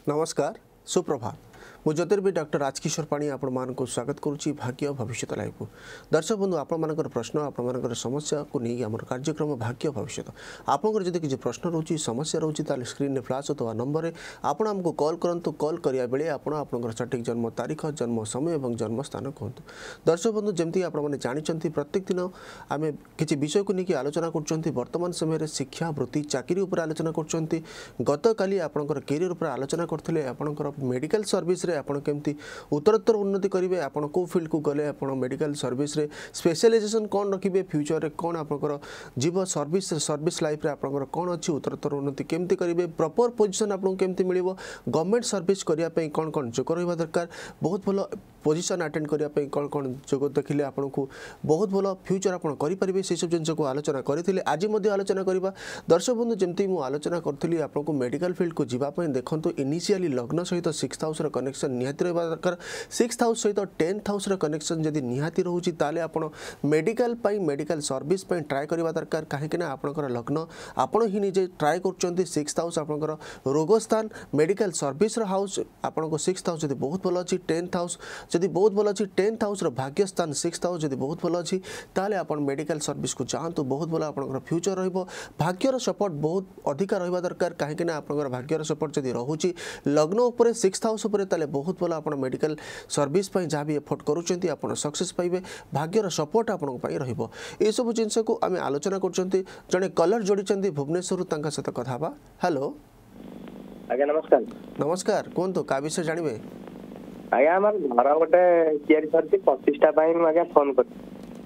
नमस्कार सुप्रभात मु ज्योतिर्विद डॉक्टर राजकिशोर पाणी आपण स्वागत करुच्ची भाग्य भविष्य लाइव को दर्शक बंधु आपण प्रश्न आपण समस्या को नहीं आम कार्यक्रम भाग्य भविष्य आपंकर जब किसी प्रश्न रोचे समस्या रोचे ताले स्क्रीन में फ्लाश होता नंबर में आपण आमको कॉल करंतु कॉल करिया बेले आपण आपनकर सठिक जन्म तारीख जन्म समय और जन्म स्थान कहतु दर्शक बंधु जमती आपने जानते प्रत्येक दिन आम किसी विषय को लेकिन आलोचना कर वर्तमान समय शिक्षा वृत्ति चाकरी उपर आलोचना कर गत काली आपनकर कैरियर उपर आलोचना करते आपनकर मेडिकल सर्विस आपण केमती उत्तरोत्तर उन्नति करेंगे आपण को फील्ड को गले आपण मेडिकल सर्विस रे स्पेशलाइजेशन कौन रखिए फ्यूचर रे कौन आपनकर जीव सर्विस लाइफ रे आपनकर कौन अच्छी उत्तरोत्तर उन्नति केमती करेंगे प्रॉपर पोजीशन आपको केमती मिलिबो गवर्नमेंट सर्विस करिया पई कौन कौन जोग रहा दरकार बहुत भल पोजीशन अटेंड करिया पई कौन कौन जोग देखिले आपको बहुत भल फ्यूचर आप करेंगे से सब जिन को आलोचना करते आज आलोचना करवा दर्शक बंधु जमती मुझे आलोचना करी आपको मेडिकल फील्ड को जीवाई देखो इनिशियली लग्न सहित 6th हाउस कनेक्शन निहाती रहा दरकार 6th हाउस सहित 10th हाउस कनेक्शन जदि निहाती रोचे ताले आपण मेडिकल मेडिकल सर्विस ट्राए करवा दरकार कहीं आपंकर लग्न आपण ही निजे ट्राए कर 6th हाउस आपंकर रोग स्थान मेडिकल सर्विस हाउस आपको 6th हाउस जब बहुत भल अच्छी 10th हाउस जब बहुत भल अच्छी 10th हाउस भाग्य स्थान 6th हाउस जब बहुत भल अच्छी ताले आप मेडिकल सर्विस को जातु बहुत भल आपंकर फ्यूचर भाग्यर सपोर्ट बहुत अधिका रहा दरकार कहीं आपंकर भाग्यर सपोर्ट जब रोचे लग्न उपर 6th हाउस ताले बहुत भल आप मेडिकल सर्विस जहाँ भी एफर्ट करुँच आप सक्सेस पाइबे भाग्यर सपोर्ट आपको सब जिनस को आम आलोचना कर जड़े कलर जोड़ी भुवनेश्वर सहित कथा हेलो आज्ञा नमस्कार नमस्कार कहतु क्या विषय जानवे आज्ञा आम घर गोटे तैयारी करती 25टा आज्ञा फोन कर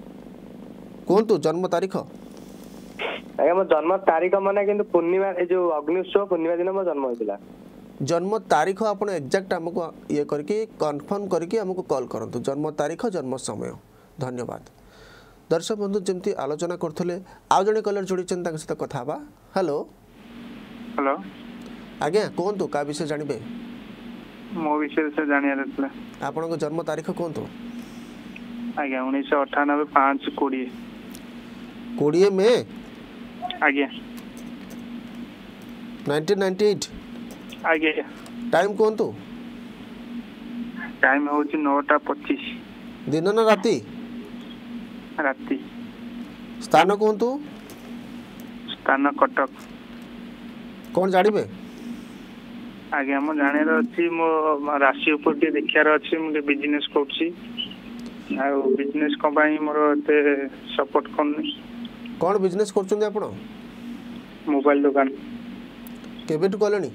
कहतु जन्म तारीख आज्ञा मो जन्म तारीख माने किंतु पूर्णिमा जो अग्निउत्सव पूर्णिमा दिन मो जन्म होइतिला जन्म तारीख आप एक्जाक्ट आमको ये करके कन्फर्म करके आमको कॉल करंतु जन्म तारीख जन्म समय धन्यवाद दर्शक बंधु जमती आलोचना करथले आउ जने कलर जोड़ी सहित कथा हेलो हेलो आज्ञा कहतु का विषय जानबे मो विषय से जानिया रहला आपन को जन्म तारीख कहतु आज्ञा 1998 5 20 20 में आज्ञा 1998 आज्ञा टाइम कहतु टाइम होची 9:25 दिन ना राती राती स्थान कहतु स्थान कटक कौन जानबे आज्ञा मो जानेर अछि मो राशि ऊपर टे देखियार अछि मो बिजनेस करछि आ बिजनेस कंपनी मोर ते सपोर्ट करनी कौन बिजनेस करछुंदी आपण मोबाइल दुकान केबेटु कलनी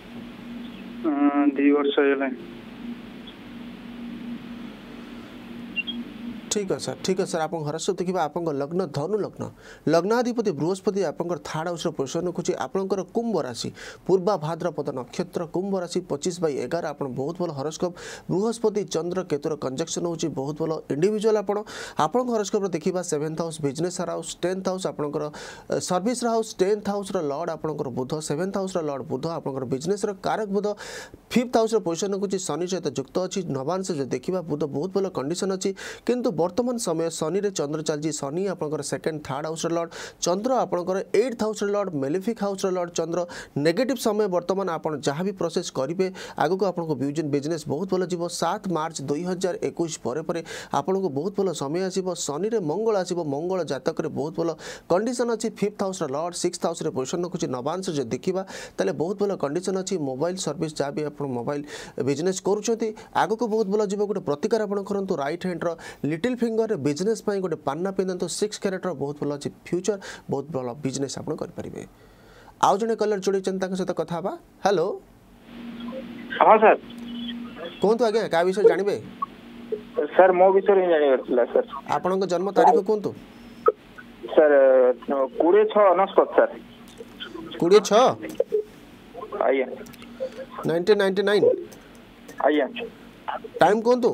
2 वर्ष होले ठीक है सर आप घर सब देखिए आप लग्न धनु लग्न लग्नाधिपति बृहस्पति आप 3rd हाउस पोजिशन रखुच्छे आपंकर कुंभ राशि पूर्वा भाद्रपद नक्षत्र कुंभ राशि 25/11 आप बहुत भल हरोस्कोप बृहस्पति चंद्र केतुर कंजक्शन हो बहुत भल इंडिविजुअल आप हरोस्कोप देखा 7th house business house 10th house आपंकर service house 10th house lord आपंकर बुध 7th हाउस लॉर्ड बुध आपंकर बिजनेस कारक बुध 5th हाउस पोजिशन रखुच्छे शनि सहित युक्त अच्छी नवांश जो देखा बुध बहुत भल कंडीशन अच्छी किंतु वर्तमान समय शनि रे चंद्र चलती शनि आपंकर 2nd 3rd हाउस लॉर्ड चंद्र आपंकर 8th house lord malefic house lord चंद्र नेगेटिव समय वर्तमान आप जहाँ भी प्रोसेस करेंगे आगक आपको बिजनेस बहुत भल जीव 7 मार्च 2021 पर आपको बहुत भल समय आसो शनि रे मंगल आसो मंगल जातक बहुत भल कंडीशन अच्छी 5th house lord 6th house position रखुच्छे नवांश जो देखा ताले बहुत भल कंडीशन अच्छी मोबाइल सर्विस जहाँ भी आप मोबाइल बिजनेस करुँच आगक बहुत भल जीव गोटे प्रतिकार आप करूँ right hand little finger business गोटे पान्ना पिंधु 6 कैरेट बहुत भल अच्छी फ्यूचर बहुत भल बिजनेस आप करेंगे आउ जड़े कलर जोड़ी सहित कथा हेलो हां सर कहतु आज्ञा क्या विषय जानबे सर मो विषय जानिबार सर आपन जन्म तारीख कहतु सर 26/29 सर 26 आज्ञा 1999 आज्ञा टाइम कहतु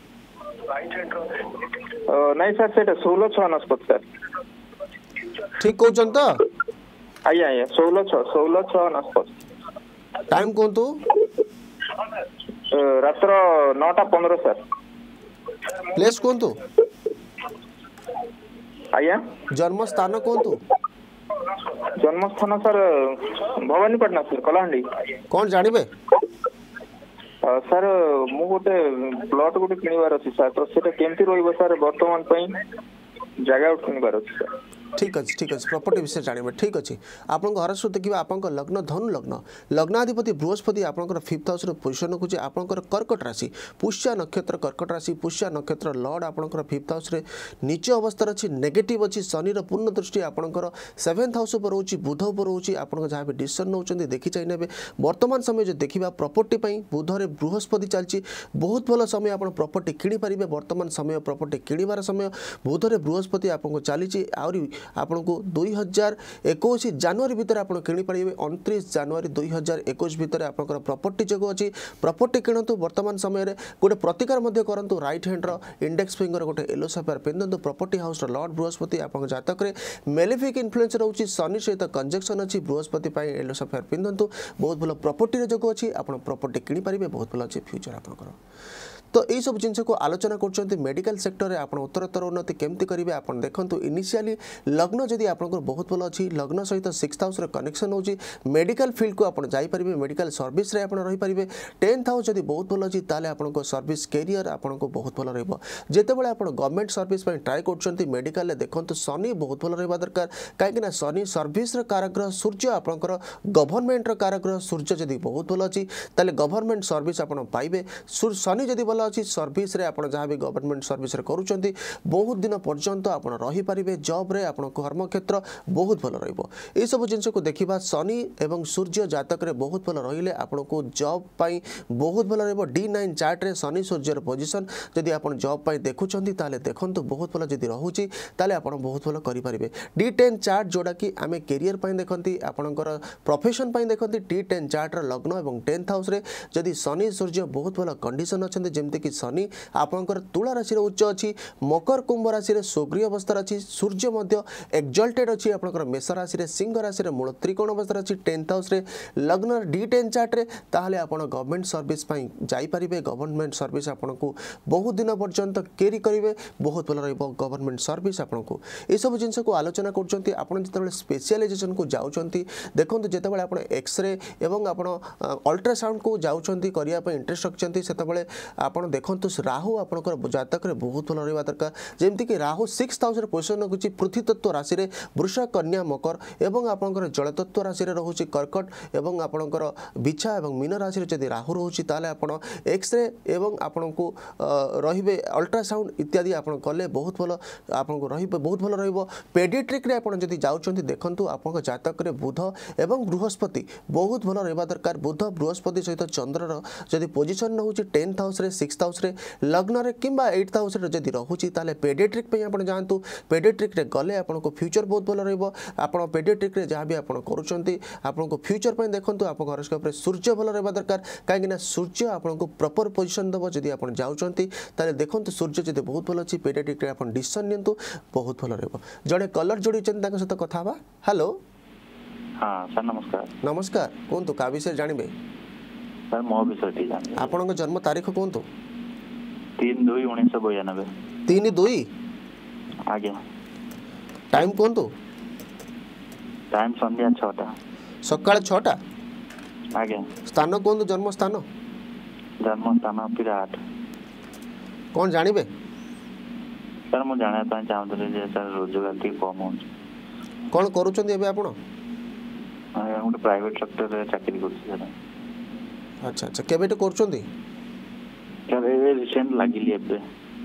नहीं सर से 16/6/29 सर ठीक कहउछन त आज्ञा आज्ञा 16/6/29 टाइम कहतु रात्र 9:15 सर प्लेस कहतु आज्ञा जन्म स्थान कहतु जन्मस्थान सर भवानीपटना सर कलाहांडी कौन जानबे सर मु गोटे प्लॉट गोटे किणवार अछि सर तो सेटा केमती रहइबो सर वर्तमान पई जगह किणवार अछि सर ठीक अच्छे प्रॉपर्टी विषय जानवे ठीक अच्छे आप घर सहित देखिए आप लग्न धनु लग्न लग्नाधिपति बृहस्पति आपंकर 5th हाउस पोजिशन रखुचे आपंकर कर्कट राशि पुष्या नक्षत्र कर्कट राशि पुष्या नक्षत्र लॉर्ड आपंकर 5th हाउस नीच अवस्था अच्छी नेगेटिव अच्छी शनि पूर्ण दृष्टि आपंकर 7th हाउस पर रोचे बुध पर रोचे आप जहाँ भी डिसीजन नौ देखी चाहिए ने वर्तमान समय जो देखा प्रॉपर्टी बुधरे बृहस्पति चलती बहुत भल समय आप प्रॉपर्टी किनीपारे वर्तमान समय प्रॉपर्टी किणवार समय बुधरे बृहस्पति आपको चली आहरी आपन को 2021 जनवरी भितर आप किनीपारे 29 जनवरी 2021 भितर आपंकर प्रॉपर्टी जग अच्छी प्रॉपर्टी किणतु वर्तमान समय गोटे प्रतिकार करूँ राइट हैंड्र इंडेक्स फिंगर गोटे येलो सफेयर पिंधु प्रॉपर्टी हाउस लॉर्ड बृहस्पति आप जातक मेलेफिक इन्फ्लुएंस रोचे शनि सहित कंजक्शन अच्छी बृहस्पति येलो सफेयर पिंधु बहुत भल प्रॉपर्टी जग अच्छी आप प्रॉपर्टी किनीपारे बहुत भल अच्छे फ्यूचर आपंकर तो यही सब जिन को आलोचना कर मेडिकल सेक्टर में आप उत्तरोत्तर उन्नति केमती करेंगे आप देखो इनिशियली लग्न जदि आप बहुत भल अच्छी लग्न सहित 6th हाउस कनेक्शन होची मेडिकल फील्ड को आप जापर मेडिकल सर्विस रे आप रहीपर 10th हाउस जदि बहुत भल अच्छी ताले आपको सर्विस कैरियर आपको बहुत भल रजिते आप गवर्नमेंट सर्विस ट्राए कर मेडिकल देखो शनि बहुत भल रहा दरकार कहीं शनि सर्विस काराग्रह सूर्य आपंकर गवर्नमेंट काराग्रह सूर्य जदि बहुत भल अच्छी ताले गवर्नमेंट सर्विस आप पाइबे शनि जदि भल अच्छी सर्विस रे आप जहाँ भी गवर्नमेंट सर्विस रे करूछंती बहुत दिन पर्यंत आप रही पारिबे जॉब रे आपन कर्म क्षेत्र बहुत भल रहिबो ए सब जिंस को देखिबा शनि एवं सूर्य जातक रे बहुत भल रहिले आपन को जॉब पाई बहुत भल रहिबो D9 चार्ट रे शनि सूर्य र पोजीशन जदि आपन जॉब पाई देखुछंती ताले देखंतु बहुत भल जदि रहुची ताले आपन बहुत भल करि पारिबे D10 चार्ट जोडा कि आमे करियर पाई देखंती आपनकर प्रोफेशन पाई देखंती D10 चार्ट र लग्न एवं 10th हाउस रे जदि शनि सूर्य बहुत भल कंडीशन अछंती जेमति कि शनि आपंकर तुला राशि उच्च अच्छी मकर कुंभ राशि सक्रिय अवस्था अच्छी सूर्य मध्य एक्जल्टेड अच्छी आपंकर मेष राशि सिंह राशि मूल त्रिकोण अवस्था अच्छी 10th हाउस लग्न D10 चार्ट रे ताहले आपण गवर्नमेंट सर्विस जाई परिबे गवर्नमेंट सर्विस आपको बहुत दिन पर्यंत कैरी करेंगे बहुत भल रहिबो गवर्नमेंट सर्विस आपको ये सब जिनस को आलोचना करछंती आपण जतबेले स्पेशलाइजेशन को जाउछंती देखंतु जतबेले आपण एक्सरे एवं आपण अल्ट्रासाउंड को जाउछंती करिया पे इंटरेस्ट रखछंती सेतबेले आपण देखंतु राहु आपनकर जातक रे बहुत भल रहिबा दरकार जेमति कि राहु 6th हाउस रे पोजीशन रखुची पृथ्वी तत्व राशि रे वृषभ कन्या मकर एवं आपनकर जल तत्व राशि रे रहुची कर्कट एवं आपनकर बिछा एवं मीन राशि रे जदि राहु रहुची ताले आपण एक्सरे एवं आपनको रहिबे अल्ट्रासाउंड इत्यादि आपण कले बहुत भल आपनको रहिबे बहुत भल रहिबो पेडियाट्रिक रे आपण जदि जाउछंती देखंतु आपनकर जातक रे बुध एवं बृहस्पति बहुत भल रहिबा दरकार बुध बृहस्पति सहित चंद्र रो जदि पोजीशन रहउची 10th हाउस रे 6th हाउस रे लग्न रे किंबा 8th हाउस रे जदि रहुची ताले पेडियाट्रिक पे आपण जानतु पेडियाट्रिक रे गले आपनको फ्यूचर बहुत भल रहइबो आपण पेडियाट्रिक रे जहाँ भी आपण करूछंती आपनको फ्यूचर पे देखंतु आप हॉरोस्कोप रे सूर्य भल रहबा दरकार काहे कि सूर्य आपनको प्रॉपर पोजीशन दबो जदि आपण जाउछंती ताले देखंतु सूर्य जदि बहुत भल अछि पेडियाट्रिक रे आपण डिसीजन नियंतु बहुत भल रहइबो जणे कलर जोड़ी चंद ताक सहित कथा बा हेलो हां सर नमस्कार नमस्कार कोनतु का विषय जानिबे सर मो विषय टी जानिबे आपनको जन्म तारीख कोनतु 3/2/1992 3/2 आगे टाइम कोनतु टाइम संध्या 6टा सकाळ 6टा आगे स्थान कोनतु जन्म स्थान विराट कौन जानिबे सर मु जाने पा चाहतले जे सर रोजगार टी कम हो कौन करूछंती एबे आपण गोटे प्राइवेट सेक्टर रे चाकरी करछि सर अच्छा अच्छा केबेटे करूछंती सर ए रिसेंट लागिली एबे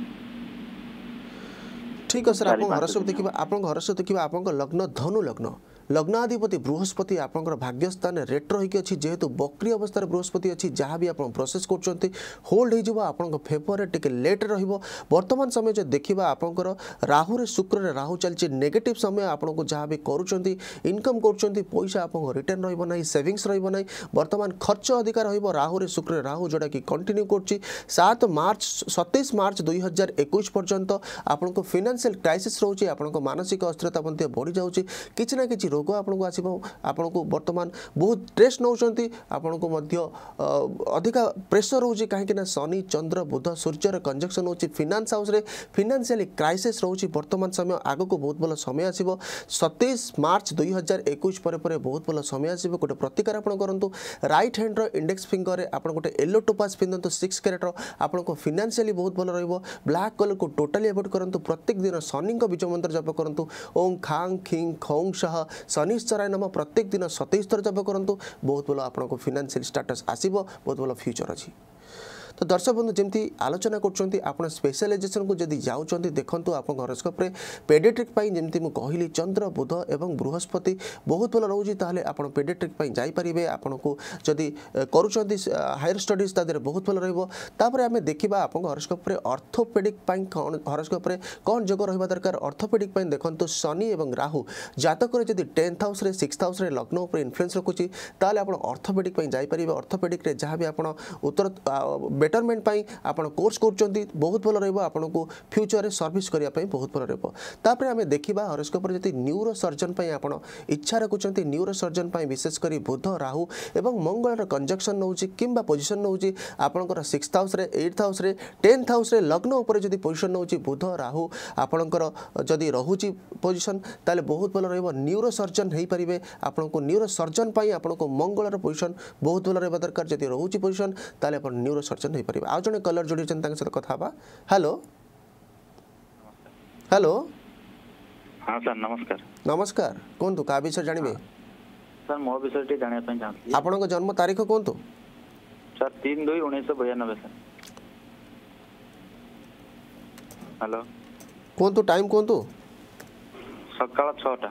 ठीक है सर आप घर सब देखिबा आप घर सब देखिबा आपन लग्न धनु लग्न लग्नाधिपति बृहस्पति आपंकर भाग्यस्थान रेट्रो होगी अच्छी जेहेतु बक्री अवस्था बृहस्पति अच्छी जहाँ भी आप प्रोसेस कर होल्ड हो आप फेवर टे लेट रहिबो वर्तमान समय जो देखा आपंकर राहु रे शुक्र रे राहु चलती नेगेटिव समय आपको जहाँ भी करुँच इनकम कर पैसा आप रिटर्न रही सेविंग्स रही वर्तमान खर्च अधिक राहु रे शुक्र राहु जोटा कि कंटिन्यू कर 27 मार्च 2021 पर्यंत आपको फाइनेंशियल क्राइसिस रोचे आप मानसिक अस्थिरता बढ़ी जाऊँगी किसी ना कि रोग आपको आसो आपको बर्तमान बहुत स्ट्रेस नौकरी आपको अधिका प्रेसर रोचे कहीं शनि चंद्र बुध सूर्यर कंजक्शन होची फाइनेंस हाउस रे फाइनेंशियली क्राइसिस रोची वर्तमान समय आगो को बहुत भल समय आसीबो 27 मार्च 2021 पर बहुत भल समय आसीबो गोटे प्रतिकार आपण करंतु राइट हैंड रो इंडेक्स फिंगर रे आपण गोटे येलो टोपाज पिंदंतु 6 कैरेट रो आपनको फाइनेंशियली बहुत भल रहइबो ब्लैक कलर को टोटली अवॉइड करंतु प्रत्येक दिन शनि को बीज मंत्र जप करंतु ओम खांग खिंग खौंग सह शनिश्चराय नमः प्रत्येक दिन 27 थर जप करंतु बहुत भल आपनको फाइनेंशियल स्टेटस आसीबो बहुत भल फ्यूचर अछि तो दर्शक बंधु जमती आलोचना कर स्पेशलाइजेशन को जदि जाऊँच देखो आप हॉरोस्कोप रे पेडियाट्रिक जमती मुझे कहली चंद्र बुध एवं बृहस्पति बहुत भल रोचे ताहले आप पेडियाट्रिक जापारे आपन को जदि करुँच हायर स्टडीज तादेह बहुत भल रही आम देखा आप हॉरोस्कोप रे ऑर्थोपेडिक हॉरोस्कोप रे कौन जोग रहा दरकार ऑर्थोपेडिक देखो शनि और राहु जातक जदि 10th हाउस रे 6th हाउस रे लग्न उपर इन्फ्लुएंस रखुची ताले आप ऑर्थोपेडिक जापारे ऑर्थोपेडिक रे जहाँ भी आप उत्तर बेटरमेंट पाई आपण कोर्स कर बहुत भल रहा फ्यूचर रे सर्विस करने बहुत भल रहा आम देखा हॉरोस्कोप रे जदि न्यूरो सर्जन आप इच्छा रखुंट न्यूरो सर्जन विशेषकर बुध राहु एवं मंगल कंजक्शन नौ कि पोजिशन नौ आपंकर 6th हाउस रे 8th हाउस रे 10th हाउस रे लग्न उपर जदि पोजिशन नौ बुध राहु आपंकर जदि रोचे पोजिशन ताले बहुत भल रहा न्यूरो सर्जन हो पारे आपको न्यूरो सर्जन आपको मंगल पोजिशन बहुत भल रहा दरकार जदि रोचे पोजिशन ताले आप न्यूरो सर्जन हो पारे आज जड़े कलर जोड़ी सहित कथा हेलो हेलो हाँ सर नमस्कार नमस्कार कहतु क्या विषय जानवे सर मो विषय जानापी चाहती आपन जन्म तारीख कहतु सर 3/2/1992 सर हेलो कहतु टाइम कहतु सकाळ 6टा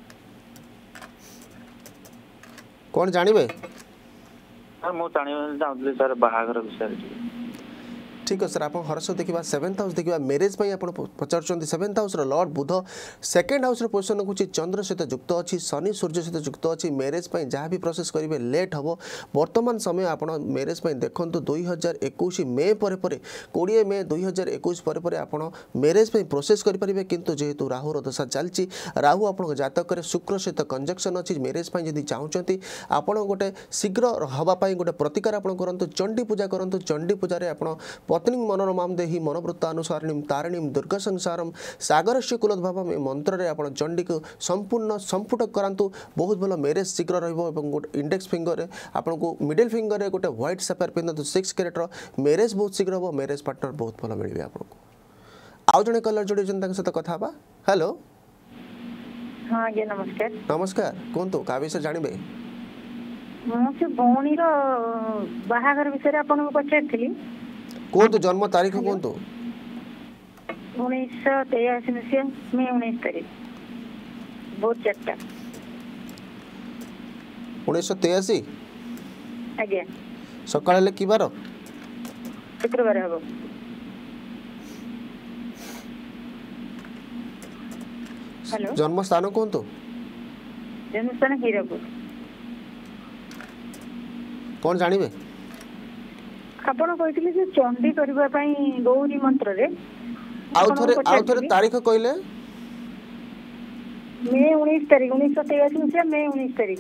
कौन जानवे सर मु चाहूँ सर बाहागर विषय ठीक है सर आप हर्ष देखा 7th हाउस देखा मैरेज पचार 7th हाउस लॉर्ड बुध 2nd हाउस पोजिशन रखुच्छी चंद्र सहित युक्त अच्छी शनि सूर्य सहित युक्त अच्छी मैरेज जहाँ भी प्रोसेस करेंगे लेट हम वर्तमान समय आप मैरेज देखो 2021 मे पर 20 मे 2021 पर आप मैरेज प्रोसेस करेंगे किंतु जेहेतु राहुर दशा चलती राहु आप जातक शुक्र सहित कंजक्शन अच्छी मैरेज जदि चाहते आप गोटे शीघ्र हाँपाई गोटे प्रतिकार आप करूँ चंडी पूजा करूँ चंडी पूजा आप पत्नी मनोरमां देहि मनोवृत्तानुसारिणी तारिणी दुर्गा संसारम सागर से कुलोद्भावम ए मंत्र रे आपण चंडी को संपूर्ण संपुट करांतु बहुत भल मैरेज शीघ्र रहिबो एवं गोटे इंडेक्स फिंगर रे आपण को मिडिल फिंगर रे गोटे व्हाइट सफेयर पिंदतु 6 कैरेट रो मैरेज बहुत शीघ्र हो मैरेज पार्टनर बहुत भल मिलबे आपण को आउ जने कलर जोड़ी जन सहित कथा बा हेलो हाँ जी नमस्कार नमस्कार कोनतो का विषय जानबे मु से भौणी रो बाहागर विषय आपण को पछारथिली कहतु जन्म तारीख कहतु 1983 मसीहा मे 19 तारीख बहुत 4टा 1983 आज्ञा सकाळ ले कि बार शुक्रवार हबो हेलो जन्म स्थान कहतु जन्म स्थान हीरापुर कौन जानबे आपण कहितले जे चंडी करबा पई गौरी मंत्र रे आउ थरे तारीख कहले मे 19 तारीख 1983 से मे 19 तारीख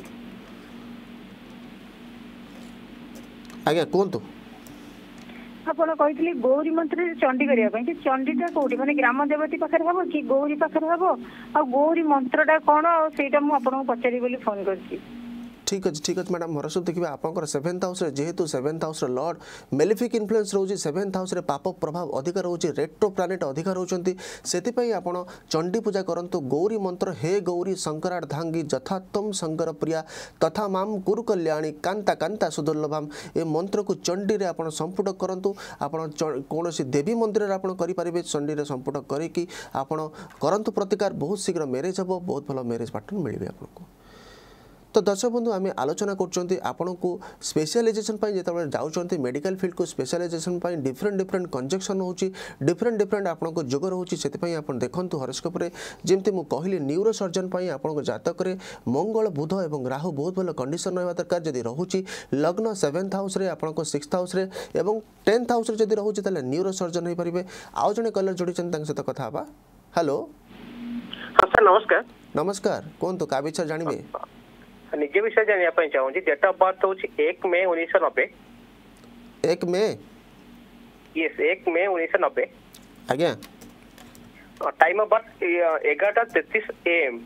आज्ञा कहतु आपण कहितले गौरी मंत्र रे चंडी करबा पई कि चंडीटा कोठी माने ग्राम देवती पाखर हबो कि गौरी पाखर हबो आ गौरी मंत्रटा कोन आ सेटा मु आपण को पचारि बोली फोन करछि ठीक अच्छे मैडम हरसु देखिए आपंकर 7th हाउस जेहेतु 7th house lord malefic influence रोचे 7th हाउस पाप प्रभाव अधिक रोचे रेट्रो प्लानेट अधिक रोचंती सेतिपई आपण चंडी पूजा करंतु गौरी मंत्र हे गौरी शंकरार्धांगी जथा तम शंकर प्रिया तथा माम कुरु कल्याणी कांता कांता सुदुर्लभम ए मंत्र को चंडी रे आपण संपुट करंतु आपण कोनोसी देवी मंदिर रे आपण करि परिबे चंडी रे संपुट करिकि आपण करंतु प्रतिकार बहुत शीघ्र मैरेज हबो बहुत भलो मैरेज पार्टनर मिलबे आपनको तो दर्शक बंधु आम आलोचना कर स्पेशलाइजेशन जो जाऊँच मेडिकल फील्ड को स्पेशलाइजेशन डिफरेंट डिफरेंट कंजक्शन हो डिफरेंट आपको जोग रोचे से देखूँ हॉरोस्कोप रे जमती मुझे कहली न्यूरो सर्जन आपको जातक मंगल बुध और राहु बहुत भल कंडीशन रहा दरकार जदि रोचे लग्न 7th हाउस रे आपको 6th हाउस रे एवं 10th हाउस रे जदि रोचे ताले न्यूरो सर्जन हो पारे आउ जने कलर जोड़ी सहित कथा हेलो हाँ सर नमस्कार नमस्कार कोंतो का विषय जानिबे निजे विषय जानिया पई चाहूची डेट ऑफ बर्थ होची 1 मई 1990 1 मई यस 1 मई 1990 आज्ञा time of birth 11:33 AM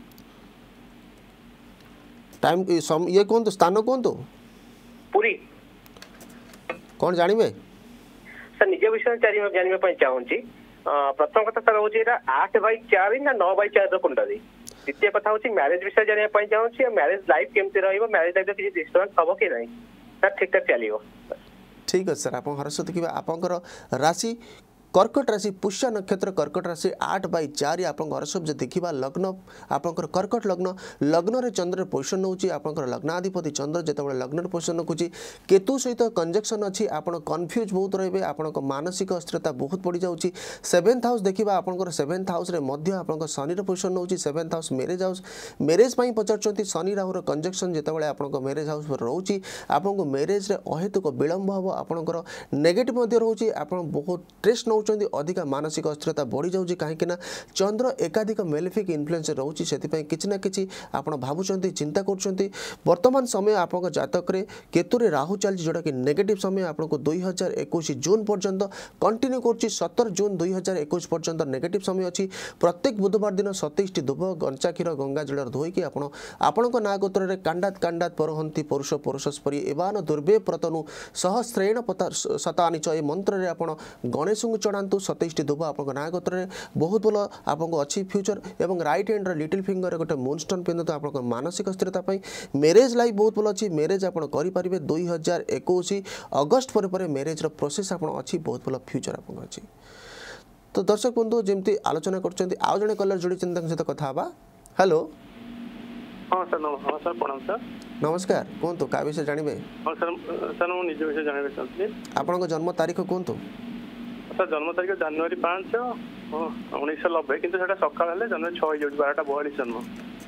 time ये कौन तो स्थान कौन तो पूरी कौन जानिबे सर निजे विषय जानिबे पई चाहूची प्रथम कथा सर होची एटा 8/4 ना 9/4 कोनटा दी द्वितीय कथा होची मैरिज विषय जानिबे पई चाहूची मैरिज लाइफ केमती रहइबो मैरिज लाइफ किछि डिस्टर्बेंस हबो कि नहीं सर ठीक ठाक चलिबो ठीक है सर आप हरस देखिए आपंकर राशि कर्कट राशि पुष्य नक्षत्र कर्कट राशि 8/4 आप हरसब जो देखा लग्न आपंकर कर्कट लग्न लग्न रे चंद्र पोजिशन होची आपंकर लग्नाधिपति चंद्र जेतेबेले लग्न पोजिशन रखुची केतु सहित कंजक्शन अच्छी आपण कन्फ्यूज बहुत रहिबे आपण मानसिक अस्थिरता बहुत बढ़ी जाउची 7th हाउस देखिबा आपंकर 7th हाउस रे मध्य आपंकर शनि रे पोजिशन होची 7th हाउस मैरेज पई पचरचंती शनि राहु रे कंजक्शन जेतेबेले आपंकर मैरेज हाउस पर रहउची आपंको मैरेज रे अहेतुक विलंब हबो आपंकर नेगेटिव मध्य रहउची आपण बहुत स्ट्रेस अधिका मानसिक अस्थिरता बढ़ी जाऊँगी कहीं चंद्र एकाधिक मेलिफिक इन्फ्लुएंस रोचे से किसी ना कि भावुंट चिंता कर वर्तमान समय आप जातक केतुरे राहु चलती जोटा कि नेगेटिव समय आपको 2021 जून पर्यंत कंटिन्यू कर 17 जून 2021 पर्यंत नेगेटिव समय अच्छी प्रत्येक बुधवार दिन 27 दुब गंचा क्षीर गंगा जल धोईकी आपण ना गोत्र कांडात कांडात परहंती पुरुष पुरुषस्परी एवान दुर्वे प्रतनु सहस्रेण शतानि च ए मंत्र आप गणेश को चढ़ातु 27 दुब आप ना गोत्र बहुत भल आपको अच्छी फ्यूचर एवं राइट हैंड लिटिल फिंगर गोटे मूनस्टोन पिंधु आप मानसिक स्थिरता मैरेज लाइफ बहुत भल अच्छी मैरेज आप करेंगे 2021 अगस्ट पर मैरेज प्रोसेस आप अच्छी बहुत भल फ्यूचर आप अच्छी तो दर्शक बंधु जमी आलोचना कर आउ जड़े कलर जोड़ी सहित कथा हेलो हाँ सर सर प्रणाम सर नमस्कार कहतु क्या विषय जानवे हाँ सर सर मुझे निज विषय जानवे चाहती आपन जन्म तारीख कहतु सर जन्म तारीख जनवरी 5 1990 किंतु सेटा सकाळ हेले जनवरी 6 हो 12:42 जन्म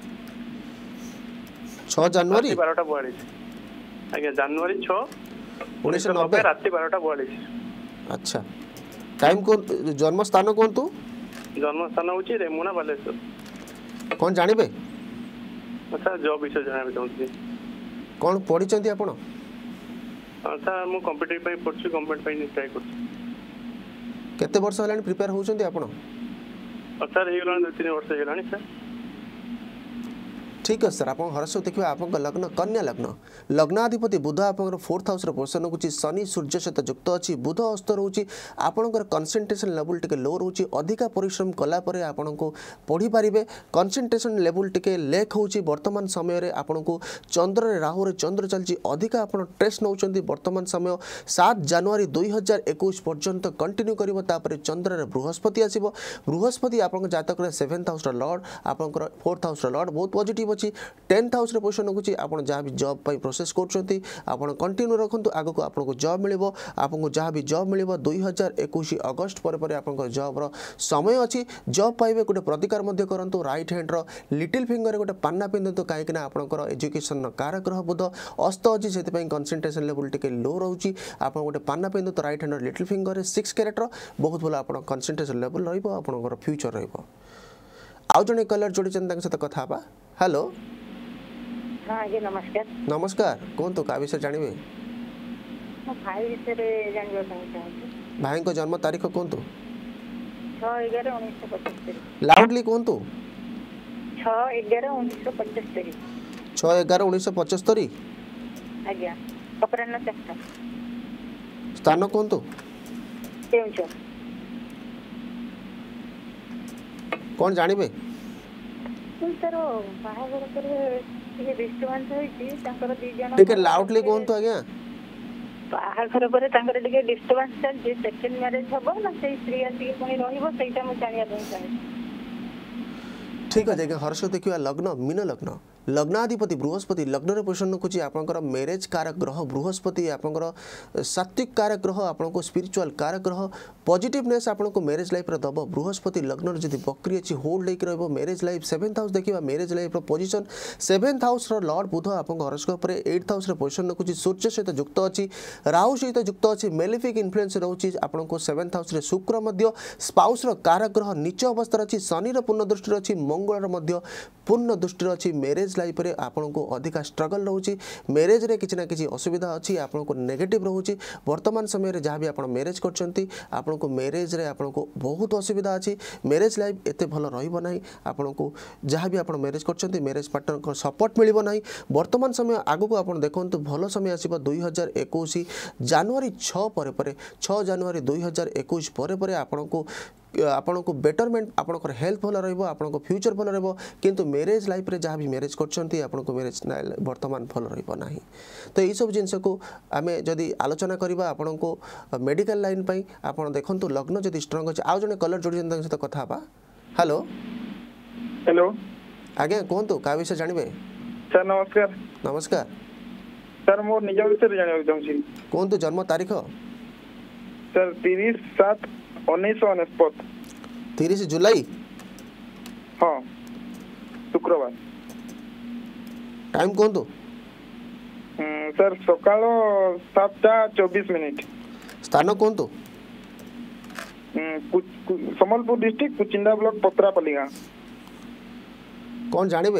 6 जनवरी 12:42 आज्ञा जनवरी 6 1990 रात 12:42 अच्छा टाइम को जन्म स्थान कहतु जन्म स्थान होची रेमुना बालेश्वर कौन जानबे अच्छा जॉब विषय जानबे चाहती कौन पढ़ी आपण सर मु कॉम्पिटिटिव पे पढ़छु गवर्नमेंट पे ट्राई करछु केते वर्ष हलानी प्रिपेयर होउछन्ती आपण सर हे गलान 2-3 वर्ष हे गलानी सर ठीक है सर आप हरस देखिए आप लग्न कन्या लग्न लग्नाधिपति बुध आप 4th हाउस पोजिशन रखुच्छी शनि सूर्य सहित युक्त अच्छी बुध अस्त रोचे आपंकर कनसेंट्रेशन लेवल टे लो रोचे अधिका परिश्रम कलापर आपण को पढ़ी पारे कनसेंट्रेशन लेवल टे लेक हो वर्तमान समय आपन को चंद्र राहु चंद्र चलती अधिका आप स्ट्रेस नौ वर्तमान समय 7 जनवरी 2021 पर्यंत कंटिन्यू कर चंद्र बृहस्पति आसो बृहस्पति आप जातक 7th हाउस लॉर्ड आपंकर 4th हाउस लॉर्ड बहुत पॉजिटिव अच्छी 10th हाउस पोजिशन रखुच्छी आप जहाँ भी जॉब पर प्रोसेस कर कंटिन्यू रखु आग को आपको जॉब मिल आपको जहाँ भी जॉब मिल 2021 अगस्ट पर आप जॉब समय अच्छी जॉब पाइबे गोटे प्रतिकार करूँ राइट हैंड लिटिल फिंगर गोटे पाना पिंधु कहीं आपंकर एजुकेशन कारक ग्रह बुध अस्त अच्छी से कनसेंट्रेशन लेवल टे लो रोचे आप गोटे पाना पिंधु right hand little finger 6 carat बहुत भल आप कनसेंट्रेशन लेवल रहा फ्यूचर रउ जड़े कलर जोड़ी सहित कथा हेलो हाँ आगे नमस्कार नमस्कार कौन तो का विषय जानवे भाई विषय जानवा भाई को जन्म तारीख कौन तो 6/11/1975 लाउडली कौन तो 6/11/1975 6/11/1975 आज्ञा अपराह्न 4टा स्थान कौन तो केउंझर कौन जानवे सर बाहागर पर डिस्टर्बांस होइछि तांकर दी जण ठीक है लाउडली कौन तो आज्ञा बाहागर पर तांकर टिके डिस्टर्बांस चलछि सेकंड मैरिज हबो ना सेई स्त्री आसी कोनी रहिबो सेइटा म जानिया पई चाहे ठीक है हर्ष देखिए लग्न मीन लग्न लग्नाधिपति बृहस्पति लग्न पोषण रखुच्छी आपंकर मैरेज कारक ग्रह बृहस्पति आपंकर सात्विक कारक ग्रह आपको स्पिरिचुअल कारक ग्रह पॉजिटिवनेस आपको मैरेज लाइफ दब बृहस्पति लग्न जब बकरी अच्छी होल्ड होकर रही मैरेज लाइफ 7th हाउस देखा marriage life position 7th house lord Budh आप हॉरोस्कोप रे 8th हाउस पोजिशन रखुच्छी सूर्य सहित युक्त अच्छी राहु सहित युक्त अच्छी मेलिफिक इन्फ्लुएंस रोचे आपको 7th हाउस शुक्र स्पाउस कारक ग्रह नीच अवस्था अच्छी शनि पूर्ण दृष्टि अच्छी मंगल पूर्ण दृष्टि अच्छी मैरेज लाइफ रे आपको अधिका स्ट्रगल रोचे मैरेज रे किसी ना कि असुविधा अच्छी आपको नेगेटिव रोचे वर्तमान समय जहाँ भी आप मैरेज कर मैरेज रे आपको बहुत असुविधा अच्छी मैरेज लाइफ एते भल रहिबो नाही आपको जहाँ भी आप मैरेज कर मैरेज पार्टनर को सपोर्ट मिलिबो नाही वर्तमान समय आगु आप देखो भल समय आसो 2021 जनवरी 6 जनवरी 2021 पर आपको बेटरमेंट आपंकर हेल्थ भल रहिबो आपनको फ्यूचर भल रहिबो किंतु मैरेज लाइफ रे जहाँ भी मैरेज करछंती आपनको मैरेज वर्तमान भल रहिबो नाही तो यही सब जिनस को आमे जदि आलोचना करबा आपनको मेडिकल लाइन पई आपण देखंतु लग्न जदि स्ट्रांग अछि आउ जने कलर जोडी जन सहित कथा बा हेलो हेलो आगे कहंतु का विषय जानिबे सर नमस्कार नमस्कार सर मोर निज विषय जानिबा चाहूछी कहंतु जन्म तारीख सर 30/7/1949 30 जुलाई हाँ शुक्रवार टाइम कहंतु सर सकाळ 7:24 स्थान कहंतु सम्बलपुर डिस्ट्रिक्ट कुचिंडा ब्लॉक पत्रापल्ली गाँव कौन जानवे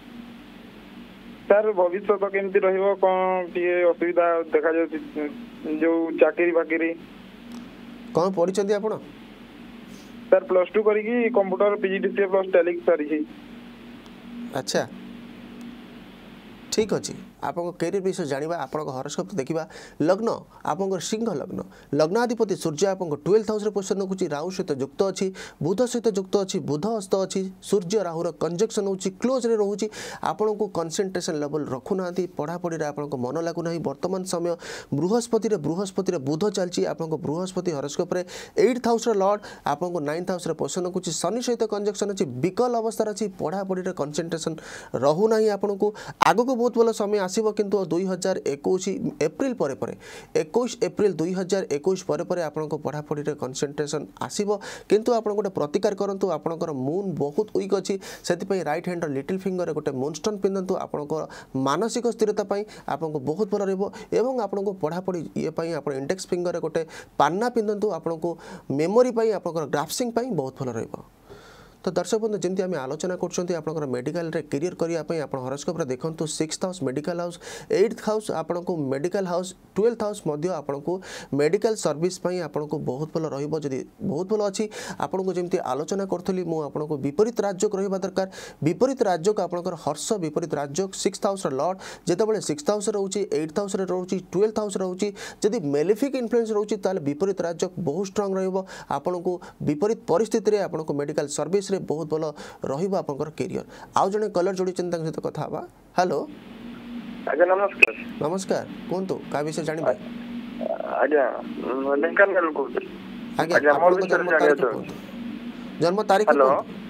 सर भविष्य तो केमती रहिबो कौन टिए असुविधा देखा जो चाकरी बाकरी कौन पढ़ी आपण सर +2 करी कंप्यूटर पीजीडीसीए प्लस टैली सरी अच्छा ठीक अच्छे आप कैरियर विषय जाना आप हॉरोस्कोप देखा लग्न आप सिंह लग्न लग्नाधिपति सूर्य आप 12th हाउस पोजिशन रखुच्छी राहु सहित युक्त अच्छी बुध सहित युक्त अच्छी बुध हस्त अच्छी सूर्य राहुर कंजक्शन होची क्लोज रे रोची आपन को कंसंट्रेशन लेवल रखुना पढ़ापढ़ी आप मन लगुना वर्तमान समय बृहस्पति बुध चलती आप बृहस्पति हॉरोस्कोप रे 8th हाउस लॉर्ड आप 9th हाउस पोजिशन रखुच्छी शनि सहित कंजक्शन अच्छी विकल अवस्था अच्छी पढ़ापढ़ी कंसंट्रेशन रहुना आपन को आगक बहुत भल समय आसब किंतु 2021 एप्रिल पर 21 एप्रिल 2021 पर आपको पढ़ापढ़ी कंसंट्रेशन आसब किंतु आप गोटे प्रतिकार करूँ आपंकर मून बहुत वीक अच्छी से राइट हैंड लिटिल फिंगर गोटे मून स्टोन पिंधतु आपंकर मानसिक स्थिरता आपको बहुत भल रहा आपको पढ़ापढ़ी ये आप इंडेक्स फिंगर गोटे पान्ना पिंधतु आपको मेमोरी आप ग्राफ्सिंग बहुत भल रहा तो दर्शक बंधु जमी आम आलोचना कर मेडिकल रे करियर करने आप हॉरोस्कोप रे देखो 6th house medical house 8th house आपको मेडिकल हाउस 12th हाउस आपको मेडिकल सर्विस आपको बहुत भल रही बहुत भल अच्छी आपको जमी आलोचना करी मुझे विपरीत राजयोग रहा दरकार विपरीत राजयोग आपंकर हर्ष विपरीत राजयोग 6th हाउस लॉर्ड जितेबाला 6th हाउस रोचे 8th हाउस रोचे 12th हाउस रोचे जदि मेलिफिक इन्फ्लुएंस रोचे विपरीत राजयोग बहुत स्ट्रांग रहा विपरीत परिस्थिति में आपको मेडिकल सर्विस बहुत भल रहिबा आपनकर करियर आउ जने कलर जोड़ी चिंता सहित कथा हबा हेलो आज्ञा नमस्कार नमस्कार कोनतो का विषय जानिबा आज्ञा ढेंकानाल को आज्ञा मोर विषय जानियो तो जन्म तारीख हेलो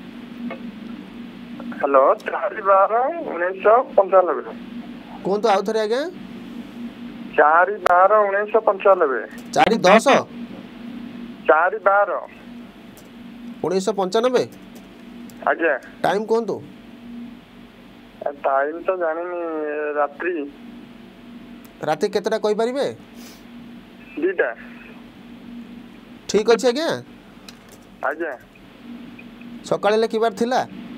हेलो 4/12/1995 कोनतो आउ थरे आज्ञा 4/12/1995 4/10 4/12 1995 आज्ञा टाइम कहतु टाइम तो जानी रात्रि राति केतटा कहि परिबे 2टा ठीक अछि आज्ञा आज्ञा सकाळे ले किबार थिला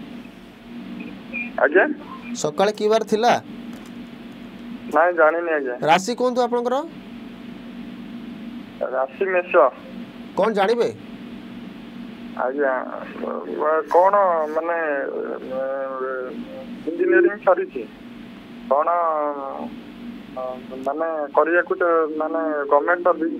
आज्ञा सकाळे किबार थिला नाही जानि नै आज्ञा राशि कोनतु आपनकर राशि मेष कोन जानिबे आज्ञा कौन माने इंजीनियरिंग सरी कौन माने करिया कुछ माने गवर्नमेंट सर्विस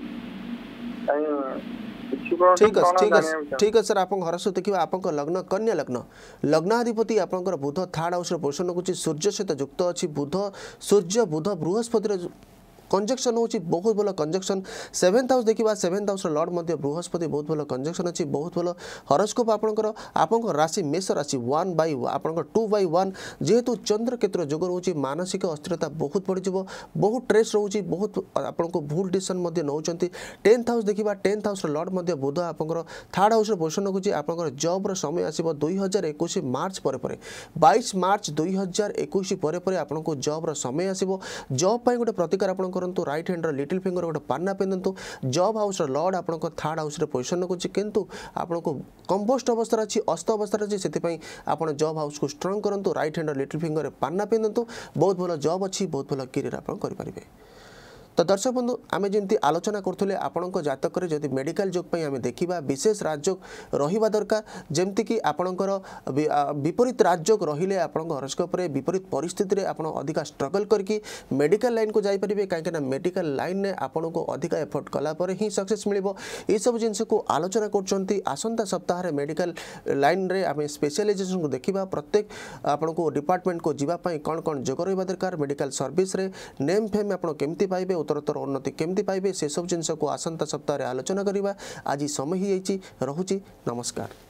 ठीक है सर आप घर सहित देखिए आप लग्न कन्या लग्न लग्नाधिपति आपंकर बुध 3rd हाउस पोजिशन रखुच्छी सूर्य सहित युक्त अच्छी बुध सूर्य बुध बृहस्पति कंजक्शन होची बहुत भल कंजक्शन 7th हाउस देखिबा 7th हाउस लॉर्ड मध्य बृहस्पति बहुत भल कंजक्शन अछि बहुत भल हॉरोस्कोप आपनकर राशि मेष राशि 1/1 आपनकर 2/1 जेहेतु चंद्र केतु जोग रहउची मानसिक अस्थिरता बहुत बढ़ जिवो बहुत स्ट्रेस रहउची बहुत आपनको भूल डिसीजन मध्य नउचंती 10th हाउस देखिबा 10th हाउस लॉर्ड मध्य बुध आपनकर 3rd हाउस रो पोजीशन होची आपनकर जॉब रो समय आसीबो 2021 मार्च परे 22 मार्च 2021 परे आपनको जॉब रो समय आसीबो जॉब पय गोटे प्रतिकार आपन करंतु राइट हैंड रो लिटिल फिंगर गोटे पान्ना पेंदंतु जॉब हाउस रो लॉर्ड आपनको 3rd हाउस रे पोजीशन होची किंतु आपनको कंपोस्ट अवस्था अछि अस्त अवस्था अछि सेति पय आपन जॉब हाउस को स्ट्रांग करंतु राइट हैंड लिटिल फिंगर रे पान्ना पेंदंतु बहुत भलो जॉब अछि बहुत भलो करियर आपन करि परिबे। तो दर्शक बंधु आम जमी आलोचना करुले आपण जातक जदि मेडिकल जोग आम देखा विशेष राजयोग रहा दरकार जमती कि आपणकर विपरीत राजयोग रहिले आपण हॉरोस्कोप रे विपरीत परिस्थिति आप अधिका स्ट्रगल करके मेडिकल लाइन को जापारे कहीं मेडिकल लाइन में आपन को अधिका एफर्ट कलापर ही सक्सेस मिल सब जिनस को आलोचना कर आसंता सप्ताह मेडिकल लाइन रे आम स्पेशलाइजेशन को देखा प्रत्येक आपण को डिपार्टमेंट को जीवाई कौन कौन जोग रहा दरकार मेडिकल सर्विस रे नेम फेम आप केमती पाइबे उत्तरोत्तर उन्नति केमती पाइबे से सब जिनस को आसंता सप्ताह आलोचना करवा आज समय ही रहुची नमस्कार।